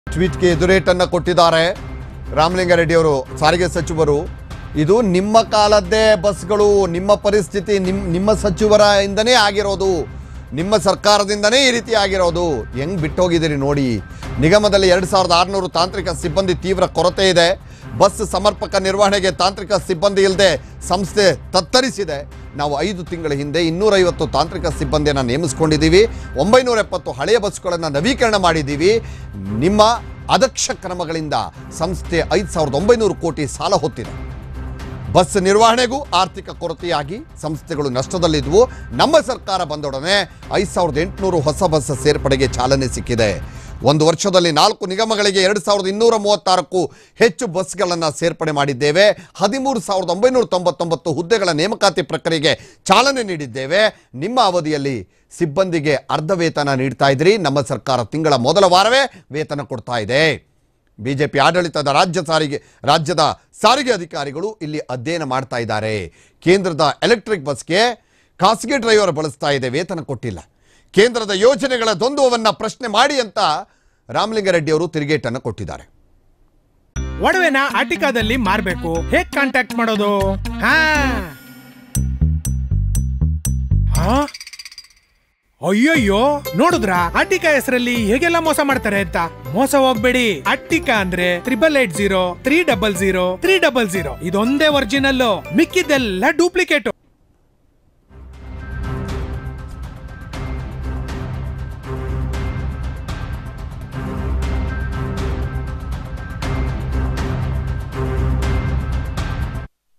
ಟ್ವೀಟ್ಗೆ ಎದುರೇಟನ್ನು ಕೊಟ್ಟಿದ್ದಾರೆ ರಾಮಲಿಂಗಾರೆಡ್ಡಿ ಅವರು, ಸಾರಿಗೆ ಸಚಿವರು. ಇದು ನಿಮ್ಮ ಕಾಲದ್ದೇ ಬಸ್ಗಳು, ನಿಮ್ಮ ಪರಿಸ್ಥಿತಿ ನಿಮ್ಮ ಸಚಿವರ ಇಂದನೇ ಆಗಿರೋದು, ನಿಮ್ಮ ಸರ್ಕಾರದಿಂದನೇ ಈ ರೀತಿ ಆಗಿರೋದು. ಹೆಂಗ್ ಬಿಟ್ಟೋಗಿದ್ದೀರಿ ನೋಡಿ. ನಿಗಮದಲ್ಲಿ 2600 ತಾಂತ್ರಿಕ ಸಿಬ್ಬಂದಿ ತೀವ್ರ ಕೊರತೆ ಇದೆ. ಬಸ್ ಸಮರ್ಪಕ ನಿರ್ವಹಣೆಗೆ ತಾಂತ್ರಿಕ ಸಿಬ್ಬಂದಿ ಇಲ್ಲದೆ ಸಂಸ್ಥೆ ತತ್ತರಿಸಿದೆ. ನಾವು 5 ತಿಂಗಳ ಹಿಂದೆ 250 ತಾಂತ್ರಿಕ ಸಿಬ್ಬಂದಿಯನ್ನು ನೇಮಿಸಿಕೊಂಡಿದ್ದೀವಿ. 970 ಹಳೆಯ ಬಸ್ಗಳನ್ನು ನವೀಕರಣ ಮಾಡಿದ್ದೀವಿ. ನಿಮ್ಮ ಅದಕ್ಷ ಕ್ರಮಗಳಿಂದ ಸಂಸ್ಥೆ 5900 ಕೋಟಿ ಸಾಲ ಹೊತ್ತಿದೆ. ಬಸ್ ನಿರ್ವಹಣೆಗೂ ಆರ್ಥಿಕ ಕೊರತೆಯಾಗಿ ಸಂಸ್ಥೆಗಳು ನಷ್ಟದಲ್ಲಿದ್ದವು. ನಮ್ಮ ಸರ್ಕಾರ ಬಂದೊಡನೆ 5800 ಹೊಸ ಬಸ್ ಸೇರ್ಪಡೆಗೆ ಚಾಲನೆ ಸಿಕ್ಕಿದೆ. ಒಂದು ವರ್ಷದಲ್ಲಿ 4 ನಿಗಮಗಳಿಗೆ 2236ಕ್ಕೂ ಹೆಚ್ಚು ಬಸ್ಗಳನ್ನು ಸೇರ್ಪಡೆ ಮಾಡಿದ್ದೇವೆ. 13999 ಹುದ್ದೆಗಳ ನೇಮಕಾತಿ ಪ್ರಕ್ರಿಯೆಗೆ ಚಾಲನೆ ನೀಡಿದ್ದೇವೆ. ನಿಮ್ಮ ಅವಧಿಯಲ್ಲಿ ಸಿಬ್ಬಂದಿಗೆ ಅರ್ಧ ವೇತನ ನೀಡ್ತಾ ಇದ್ರಿ. ನಮ್ಮ ಸರ್ಕಾರ ತಿಂಗಳ ಮೊದಲ ವಾರವೇ ವೇತನ ಕೊಡ್ತಾ ಇದೆ. ಬಿಜೆಪಿ ಆಡಳಿತದ ರಾಜ್ಯದ ಸಾರಿಗೆ ಅಧಿಕಾರಿಗಳು ಇಲ್ಲಿ ಅಧ್ಯಯನ ಮಾಡ್ತಾ ಇದ್ದಾರೆ. ಕೇಂದ್ರದ ಎಲೆಕ್ಟ್ರಿಕ್ ಬಸ್ಗೆ ಖಾಸಗಿ ಡ್ರೈವರ್ ಬಳಸ್ತಾ ಇದೆ, ವೇತನ ಕೊಟ್ಟಿಲ್ಲ. ಕೇಂದ್ರದ ಯೋಜನೆಗಳ ದ್ವಂದ್ವವನ್ನು ಪ್ರಶ್ನೆ ಮಾಡಿ ಅಂತ ರಾಮಲಿಂಗಾರೆಡ್ಡಿ ಅವರು ತಿರುಗೇಟನ್ನು ಕೊಟ್ಟಿದ್ದಾರೆ. ಒಡವೆನ ಆಟಿಕಾದಲ್ಲಿ ಮಾರಬೇಕು, ಹೇಗೆ ಕಾಂಟ್ಯಾಕ್ಟ್ ಮಾಡೋದು? ಅಯ್ಯಯ್ಯೋ, ನೋಡಿದ್ರ ಅಟ್ಟಿಕಾ ಹೆಸರಲ್ಲಿ ಹೇಗೆಲ್ಲ ಮೋಸ ಮಾಡ್ತಾರೆ ಅಂತ. ಮೋಸ ಹೋಗ್ಬೇಡಿ. ಅಟ್ಟಿಕಾ ಅಂದ್ರೆ 8880 300 300. ಇದೊಂದೇ ಒರಿಜಿನಲ್, ಮಿಕ್ಕಿದೆಲ್ಲ ಡೂಪ್ಲಿಕೇಟ್.